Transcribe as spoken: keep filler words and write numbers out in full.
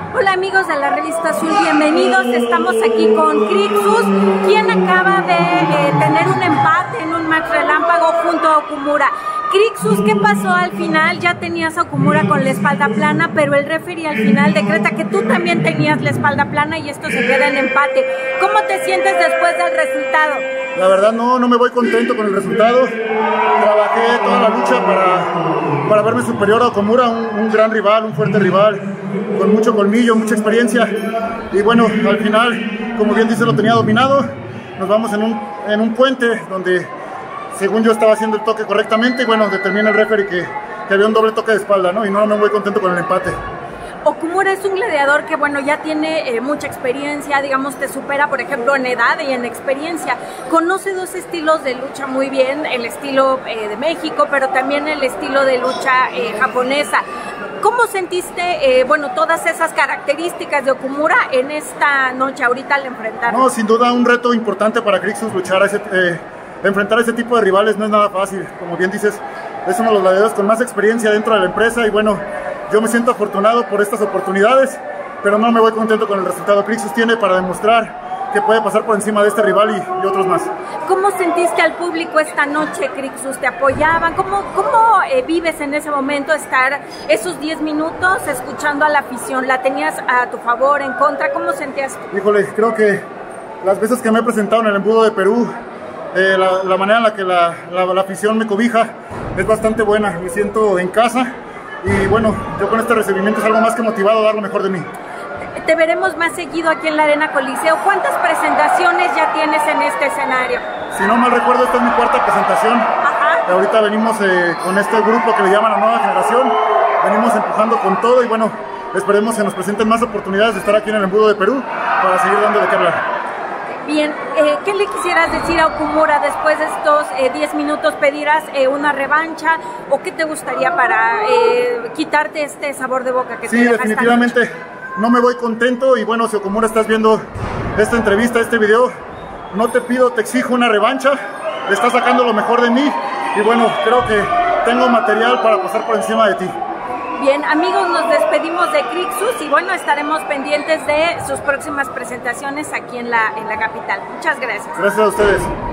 Hola amigos de la revista Azul, bienvenidos. Estamos aquí con Crixus, quien acaba de eh, tener un empate en un match relámpago junto a Okumura. Crixus, ¿qué pasó al final? Ya tenías a Okumura con la espalda plana, pero el referee al final decreta que tú también tenías la espalda plana y esto se queda en empate. ¿Cómo te sientes después del resultado? La verdad no, no me voy contento con el resultado. Trabajé toda la lucha para, para verme superior a Okumura, un, un gran rival, un fuerte rival, con mucho colmillo, mucha experiencia. Y bueno, al final, como bien dice, lo tenía dominado. Nos vamos en un, en un puente donde, según yo, estaba haciendo el toque correctamente. Y bueno, determina el referee que, que había un doble toque de espalda, ¿no? Y no, no me voy contento con el empate. Okumura es un gladiador que, bueno, ya tiene eh, mucha experiencia, digamos, te supera, por ejemplo, en edad y en experiencia. Conoce dos estilos de lucha muy bien, el estilo eh, de México, pero también el estilo de lucha eh, japonesa. ¿Cómo sentiste, eh, bueno, todas esas características de Okumura en esta noche, ahorita al enfrentarlo? No, sin duda un reto importante para Crixus luchar a ese... Eh, enfrentar a ese tipo de rivales no es nada fácil. Como bien dices, es uno de los gladiadores con más experiencia dentro de la empresa y bueno, yo me siento afortunado por estas oportunidades, pero no me voy contento con el resultado. Crixus tiene para demostrar que puede pasar por encima de este rival y, y otros más. ¿Cómo sentiste al público esta noche, Crixus? ¿Te apoyaban? ¿Cómo, cómo eh, vives en ese momento estar esos diez minutos escuchando a la afición? ¿La tenías a tu favor, en contra? ¿Cómo sentías tú? Híjole, creo que las veces que me he presentado en el embudo de Perú, eh, la, la manera en la que la, la, la afición me cobija es bastante buena. Me siento en casa. Y bueno, yo con este recibimiento es algo más que motivado a dar lo mejor de mí. Te veremos más seguido aquí en la Arena Coliseo. ¿Cuántas presentaciones ya tienes en este escenario? Si no mal recuerdo, esta es mi cuarta presentación. Ajá. Ahorita venimos eh, con este grupo que le llaman la nueva generación. Venimos empujando con todo y bueno, esperemos que nos presenten más oportunidades de estar aquí en el embudo de Perú para seguir dando de qué hablar. Bien, eh, ¿qué le quisieras decir a Okumura después de estos eh, diez minutos? ¿Pedirás eh, una revancha o qué te gustaría para eh, quitarte este sabor de boca que sí, te deja definitivamente esta noche? No me voy contento y bueno, si Okumura estás viendo esta entrevista, este video, no te pido, te exijo una revancha. Le estás sacando lo mejor de mí y bueno, creo que tengo material para pasar por encima de ti. Bien, amigos, nos despedimos de Crixus y bueno, estaremos pendientes de sus próximas presentaciones aquí en la, en la capital. Muchas gracias. Gracias a ustedes.